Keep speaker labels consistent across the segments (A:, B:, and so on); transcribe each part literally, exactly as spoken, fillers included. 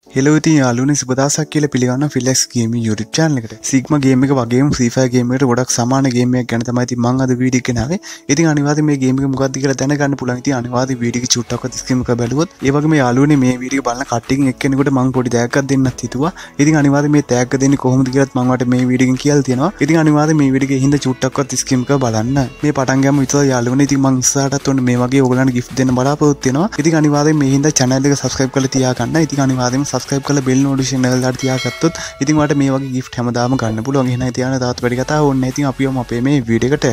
A: Hello ඉතින් යාළුවනේ සුබ දවසක් කියලා පිළිගන්නවා ෆිලෙක්ස් ගේමින් YouTube channel එකට. Sigma game එක වගේම Free Fire game එකට ගොඩක් සමාන game එකක් ගැන තමයි ඉතින් මම අද වීඩියෝ එක ගෙනාවේ. ඉතින් අනිවාර්යයෙන් මේ game එක මොකක්ද කියලා දැනගන්න පුළුවන්. ඉතින් අනිවාර්යයෙන් වීඩියෝ එක චුට්ටක්වත් ස්කිම් කරලා බලුවොත් ඒ වගේම යාළුවනේ මේ වීඩියෝ එක බලන කට්ටියකින් එක්කෙනෙකුට මම පොඩි තෑග්ගක් දෙන්නත් හිතුවා. ඉතින් අනිවාර්යයෙන් මේ තෑග්ග දෙන්නේ කොහොමද කියලාත් මම ඔයාලට මේ වීඩියෝ එකෙන් කියලා තියෙනවා. ඉතින් අනිවාර්යයෙන් මේ වීඩියෝ එකේ හින්දා චුට්ටක්වත් ස්කිම් කරලා බලන්න. මේ පටන් ගමු විතර යාළුවනේ. ඉතින් මම ඉස්සරහටත් ඔන්න මේ වගේ ඕගලන්ට gift දෙන්න බලාපොරොත්තු වෙනවා. ඉතින් අනිවාර්යයෙන් මේ හින්දා channel එක subscribe කරලා තියාගන්න. ඉතින් අනිවාර්යයෙන් subscribe කරලා bell notification එක දාලා තියාගත්තොත් ඉතින් ඔයාලට මේ වගේ gift හැමදාම ගන්න පුළුවන්. එහෙනම් ඉතින් යන තාත් වැඩි කතාව ඕනේ නැහැ. ඉතින් අපි යමු අපේ මේ වීඩියෝ එකට.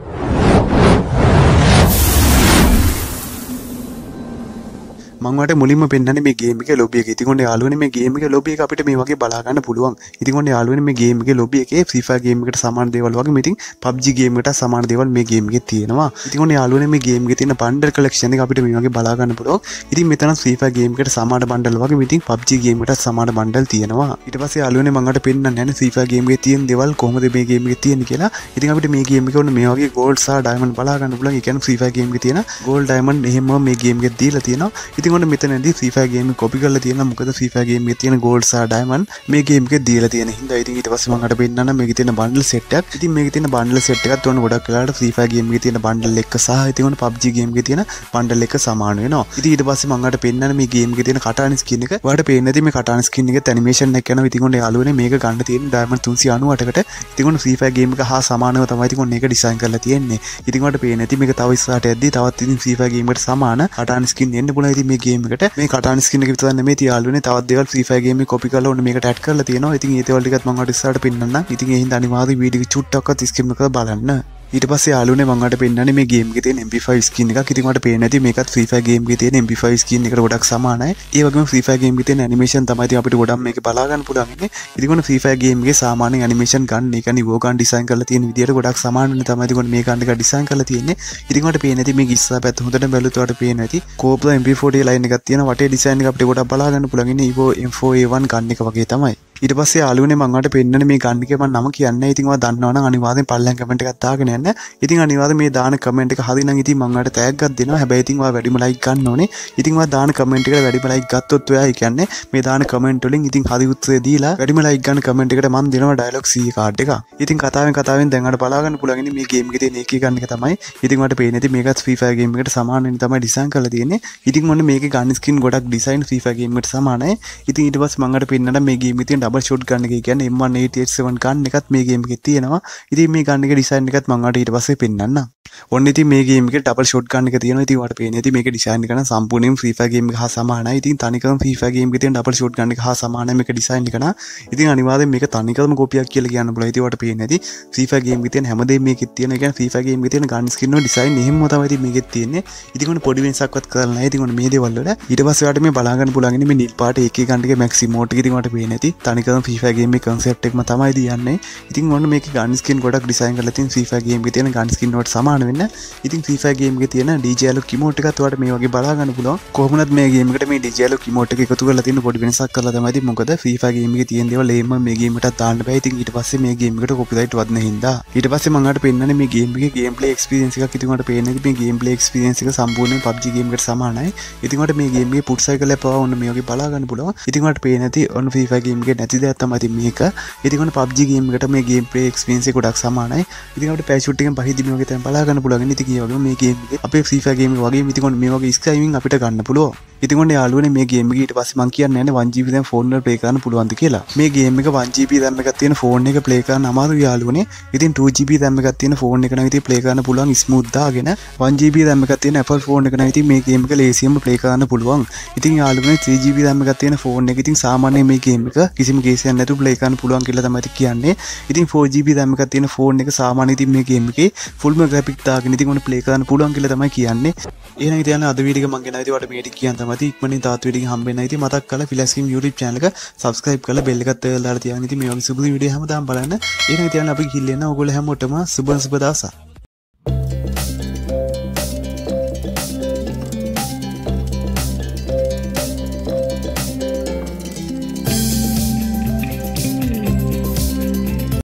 A: මම ඔයාලට මුලින්ම පෙන්නන්නේ මේ ගේම් එකේ ලොබි එක. ඉතින් ඔන්න යාළුවනේ මේ ගේම් එකේ ලොබි එක අපිට මේ වගේ බලා ගන්න පුළුවන්. ඉතින් ඔන්න යාළුවනේ මේ ගේම් එකේ ලොබි එකේ Free Fire ගේම් එකට සමාන දේවල් වගේ ඉතින් P U B G game එකට සමාන දේවල් මේ ගේම් එකේ තියෙනවා. ඉතින් ඔන්න යාළුවනේ මේ ගේම් එකේ තියෙන බන්ඩල් කලෙක්ෂන් එක අපිට මේ වගේ බලා ගන්න පුළුවන්. ඉතින් මෙතන Free Fire ගේම් එකට සමාන බන්ඩල් වගේ ඉතින් P U B G game එකට සමාන බන්ඩල් තියෙනවා. ඊට පස්සේ යාළුවනේ මම ඔයාලට පෙන්නන්න යන්නේ Free Fire ගේම් එකේ තියෙන දේවල් කොහොමද මේ ගේම් එකේ තියෙන්නේ කියලා. ඉතින් අපිට මේ ගේම් එකේ ඔන්න මේ වගේ gold සහ diamond බලා ගන්න පුළුවන්. ඒ කියන්නේ Free Fire ගේම් එකේ තියෙන gold diamond එහෙම මේ ගේම් එකේ දීලා තියෙනවා. ඉතින් ඔන්න මෙතනදී Free Fire game copy කරලා තියෙනවා. මොකද Free Fire game එකේ තියෙන gold සහ diamond මේ game එකේ දීලා තියෙන හින්දා. ඉතින් ඊට පස්සේ මම අර පෙන්නන්න මේකේ තියෙන bundle set එකක්. ඉතින් මේකේ තියෙන bundle set එකත් ඔන්න ගොඩක් වෙලාවට Free Fire game එකේ තියෙන bundle එක සහ ඉතින් ඔන්න P U B G game එකේ තියෙන bundle එක සමාන වෙනවා. ඉතින් ඊට පස්සේ මම අර පෙන්නන්න මේ game එකේ තියෙන කටාන skin එක. ඔයාලට පේන්නේ නැති මේ කටාන skin එකේ animation එක යනවා. ඉතින් ඔන්න යාළුවනේ මේක ගන්න තියෙන diamond තුන්සිය අනූඅටකට. ඉතින් ඔන්න Free Fire game එක හා සමානව තමයි ඉතින් ඔන්න ඒක design කරලා තියෙන්නේ. ඉතින් ඔයාලට පේන්නේ නැති මේක තව ඉස්සරහට යද්දී තවත් ඉතින් Free Fire game එකට සමාන කටාන skin එන්න පුළුවන්. ඉතින් මේ game එකට මේ කටාන skin එක විතරක් නෙමෙයි යාළුවනේ තවත් දේවල් Free Fire game එක copy කරලා ඔන්න මේකට add කරලා තියෙනවා. ඉතින් ඒ දේවල් ටිකත් මම ඔයාලට ඉස්සරහට පෙන්නන්නම්. ඉතින් ඒ හින්දා අනිවාර්යයෙන් වීඩියෝ එක චුට්ටක්වත් ස්කිම් කරලා බලන්න. ඊට පස්සේ යාළුවනේ මම ඔයාලට පෙන්නන්නේ මේ game එකේ තියෙන M P five skin එකක්. ඉතින් ඔයාලට පේන්නේ නැති මේකත් Free Fire game එකේ තියෙන M P five skin එකට ගොඩක් සමානයි. ඒ වගේම Free Fire game එකේ තියෙන animation තමයි ඉතින් අපිට ගොඩක් මේක බලා ගන්න පුළුවන් ඉන්නේ. ඉතින් ඔන්න Free Fire game එකේ සාමාන්‍ය animation ගන්න එක නිවෝ ගන්න design කරලා තියෙන විදියට ගොඩක් සමාන වෙන තමයි ඉතින් ඔන්න මේ ගන්න එක design කරලා තියෙන්නේ. ඉතින් ඔයාලට පේන්නේ නැති මේක ඉස්සරහ පැත්ත හොඳට බැලුවොත් ඔයාලට පේන්නේ නැති Cobra M P forty line එකක් තියෙන වටේ design එක අපිට ගොඩක් බලා ගන්න පුළුවන් ඉන්නේ Evo M four A one ගන්න එක වගේ තමයි. ඊට පස්සේ යාළුවනේ මම ඔයාලට පෙන්නන්නේ මේ ගන්න එකේ මම නම කියන්නේ. ඉතින් ඔයා දන්නවනම් අනිවාර්යෙන් පල්ලෙන් කමෙන්ට් එකක් දාගෙන යන්න. ඉතින් අනිවාර්යෙන් මේ දාන කමෙන්ට් එක හරි නම් ඉතින් මම ඔයාලට තෑග්ගක් දෙනවා. හැබැයි ඉතින් ඔයා වැඩිම ලයික් ගන්න ඕනේ. ඉතින් ඔයා දාන කමෙන්ට් එකට වැඩිම ලයික් ගත්තොත් ඔයා ඒ කියන්නේ මේ දාන කමෙන්ට් වලින් ඉතින් හරි උත්තරේ දීලා වැඩිම ලයික් ගන්න කමෙන්ට් එකට මම දෙනවා ඩයලොග් C කාඩ් එක. ඉතින් කතාවෙන් කතාවෙන් දැන් අර බලා ගන්න පුළුවන් ඉන්නේ මේ ගේම් එකේ තියෙන එකේ ගන්න එක තමයි. ඉතින් ඔයාලට පේන්නේ නැති මේකත් Free Fire ගේම් එකට සමාන වෙන තමයි ඩිසයින් කරලා තියෙන්නේ. ඉතින් මොන්නේ මේකේ ගන්න ස්කින් ගොඩක් ඩිසයින් Free Fire ගේම් එකට සමානයි. ඉතින් ඊට පස්සේ මම අර පෙන්නන්න මේ ගේම් එකේ තියෙන ඩබල් ෂොට් ගන්න එක කියන්නේ M one eight eight seven ගන්න එකත් මේ ගේම් එකේ තියෙනවා. ඉතින් මේ ගන්න එකේ ඩිසයින් එකත් මම ඔයාලට ඊට පස්සේ පෙන්නන්නම්. ඔන්න ඉතින් මේ ගේම් එකේ ඩබල් ෂොට් ගන්න එක තියෙනවා. ඉතින් ඔයාලට පේන්නේ ඉතින් මේකේ ඩිසයින් එක නම් සම්පූර්ණයෙන්ම Free Fire ගේම් එක හා සමානයි. ඉතින් තනිකරම Free Fire ගේම් එකේ තියෙන ඩබල් ෂොට් ගන්න එක හා සමානයි මේක ඩිසයින් එක නා. ඉතින් අනිවාර්යෙන් මේක තනිකරම කොපියක් කියලා කියන්න පුළුවන්. ඉතින් ඔයාලට පේන්නේ නැති Free Fire ගේම් එකේ තියෙන හැමදේම මේකෙත් තියෙනවා. ඒ කියන්නේ Free Fire ගේම් එකේ තියෙන ගන් ස්කින් වල ඩිසයින් එහෙම තමයි ඉතින් මේකෙත් තියෙන්නේ. ඉතින් ඔන්න පොඩි වෙනසක්වත් කරලා නැහැ. ඉතින් ඔන්න මේ දේවල් වල ඊට පස්සේ ඔයාලට මේ බලා ගන්න පුළුවන් ඉන්නේ මේ නිල් පාට එකේ ගන්න එකේ මැක්ස් ඉමෝට් එක. ඉතින් ඔයාලට පේන්නේ නැති තනිකරම Free Fire ගේම් එකේ concept එකම තමයි දියන්නේ. ඉතින් ඔන්න මේකේ ගන් ස්කින් ගොඩක් ඩිසයින් කරලා තියෙන Free Fire ගේම් එකේ තියෙන ගන් ස්කින් වලට සමාන වෙන්න. ඉතින් Free Fire ගේම් එකේ තියෙන D J Alok emote එකත් ඔයාලට මේ වගේ බලා ගන්න පුළුවන්. කොහොමවත් මේ ගේම් එකට මේ D J Alok emote එක එකතු කරලා තියෙන පොඩි වෙනසක් කරලා තමයි. ඉතින් මොකද Free Fire ගේම් එකේ තියෙන දේවල් එහෙම මේ ගේම් එකටත් දාන්න බෑ. ඉතින් ඊට පස්සේ මේ ගේම් එකට copyright වදින හින්දා ඊට පස්සේ මම ඔයාලට පෙන්නන්නේ මේ ගේම් එකේ gameplay experience එකක්. ඉතින් ඔයාලට පේන්නේ මේ gameplay experience එක සම්පූර්ණයෙන් P U B G game එකට සමානයි. ඉතින් ඔයාලට මේ ගේම් එකේ පුට් සයිකල් එක පවා ඔන්න මේ වගේ බලා ගන්න පුළුවන්. ඉතින් ඔයාලට පේන්නේ නැති ඔන්න Free Fire ගේම් එකේ නැති දෙයක් තමයි ඉතින් මේක. ඉතින් ඔන්න P U B G game එකට මේ gameplay experience එක ගොඩක් සමානයි. ඉතින් අපිට parachute එකෙන් පහිද්දි මේ වගේ තැන් බලා ගන්න පුළුවන්. ඉතින් ඒ වගේම මේ ගේම් එකේ අපේ Free Fire ගේම් එක වගේම ඉතින් ඔන්න මේ වගේ ස්කයිවිං අපිට ගන්න පුළුවන්. ඉතින් ඔන්න යාළුවනේ මේ ගේම් එක ඊට පස්සේ මම කියන්නේ නැහැ one G B දැන් ෆෝන් වල ප්ලේ කරන්න පුළුවන්ද කියලා. මේ ගේම් එක one G B RAM එකක් තියෙන ෆෝන් එක ප්ලේ කරන්න අමාරුයි යාළුවනේ. ඉතින් two G B RAM එකක් තියෙන ෆෝන් එක නම් ඉතින් ප්ලේ කරන්න පුළුවන් ස්මූත් දාගෙන one G B RAM එකක් තියෙන Apple ෆෝන් එක නම් ඉතින් මේ ගේම් එක ලේසියෙන්ම ප්ලේ කරන්න පුළුවන්. ඉතින් යාළුවනේ three G B RAM එකක් තියෙන ෆෝන් එක ඉතින් සාමාන්‍යයෙන් මේ ගේම් එක කිසිම කේසයක් නැතුව ප්ලේ කරන්න පුළුවන් කියලා තමයි කියන්නේ. ඉතින් four G B RAM එකක් තියෙන ෆෝන් එක සාමාන්‍යයෙන් ඉතින් මේ ගේම් එකේ ෆුල්ම ග්‍රැෆික් දාගෙන ඉතින් ඔන්න ප්ලේ කරන්න පුළුවන් කියලා තමයි කියන්නේ. එහෙනම් ඉතින් අද වීඩියෝ එක මම ගෙනාවා ඉතින් ඔයාලට මේ ටික කියන්න තමයි ඉක්මනින් තාත් වීඩියෝ එක හම්බෙන්න. ඉතින් මතක් කරලා Flash Game YouTube channel එක subscribe කරලා bell එකත් දාලා තියාගන්න. ඉතින් මේ වගේ සුබ වීඩියෝ හැමදාම බලන්න. එහෙනම් ඉතින් අපි ගිහින් එන්න ඕගොල්ලෝ හැමෝටම සුබ සුබ දවසක්.